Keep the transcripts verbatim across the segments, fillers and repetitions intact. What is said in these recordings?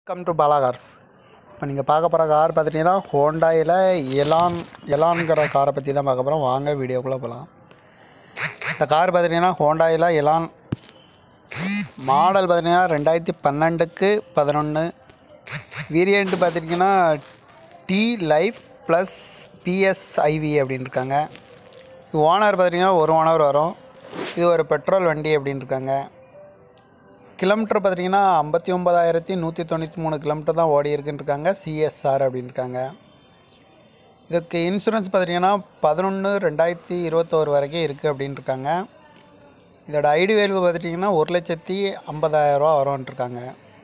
Welcome to Bala Cars. இப்போ நீங்கள் பார்க்க போகிற கார் பார்த்துட்டிங்கன்னா ஹோண்டாயில் எலான் எலான்கிற காரை பற்றி தான் பார்க்க போகிறோம். வாங்க வீடியோக்குள்ளே போகலாம். இந்த கார் பார்த்துட்டிங்கன்னா ஹோண்டாயில் எலான் மாடல் பார்த்திங்கன்னா ரெண்டாயிரத்தி பன்னெண்டுக்கு பதினொன்று வேரியண்ட் பார்த்துட்டிங்கன்னா டி லைஃப் ப்ளஸ் பிஎஸ்ஐவி அப்படின்னு இருக்காங்க. ஓனர் பார்த்திங்கன்னா ஒரு ஓனர் வரும். இது ஒரு பெட்ரோல் வண்டி அப்படின்னு இருக்காங்க. கிலோமீட்டர் பார்த்திங்கன்னா ஐம்பத்தி ஒம்பதாயிரத்தி நூற்றி தொண்ணூற்றி மூணு கிலோமீட்டர் தான் ஓடி இருக்குன்னு இருக்காங்க. சிஎஸ்ஆர் அப்படின்னு இருக்காங்க. இதுக்கு இன்சூரன்ஸ் பார்த்திங்கன்னா பதினொன்று ரெண்டாயிரத்தி இருபத்தோரு வரைக்கும் இருக்குது அப்படின்னு இருக்காங்க. இதோட ஐடி வேல்யூ பார்த்துட்டிங்கன்னா ஒரு லட்சத்தி ஐம்பதாயிரரூவா வரும்ன்ட்ருக்காங்க.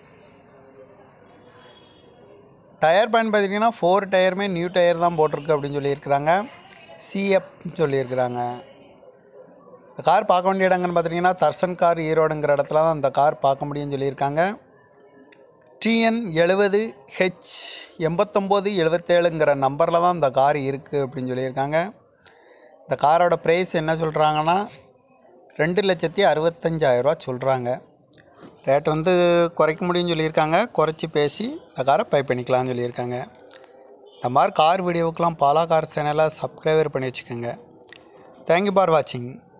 டயர் பேன் பார்த்திங்கன்னா ஃபோர் டயருமே நியூ டயர் தான் போட்டிருக்கு அப்படின்னு சொல்லியிருக்கிறாங்க. சிஎஃப் சொல்லியிருக்கிறாங்க. இந்த கார் பார்க்க வேண்டிய இடங்கன்னு பார்த்திங்கன்னா தர்சன் கார் ஈரோடுங்கிற இடத்துல தான் இந்த கார் பார்க்க முடியும்னு சொல்லியிருக்காங்க. டிஎன் எழுபது ஹெச் எண்பத்தொம்போது எழுபத்தேழுங்கிற நம்பரில் தான் இந்த கார் இருக்குது அப்படின்னு சொல்லியிருக்காங்க. இந்த காரோட ப்ரைஸ் என்ன சொல்கிறாங்கன்னா ரெண்டு லட்சத்தி அறுபத்தஞ்சாயிரரூவா சொல்கிறாங்க. ரேட் வந்து குறைக்க முடியும்னு சொல்லியிருக்காங்க. குறைச்சி பேசி இந்த காரை பை பண்ணிக்கலாம்னு சொல்லியிருக்காங்க. இந்த மாதிரி கார் வீடியோவுக்கெலாம் பாலா கார் சேனலை சப்ஸ்கிரைபர் பண்ணி வச்சுக்கோங்க. தேங்க்யூ ஃபார் வாட்சிங்.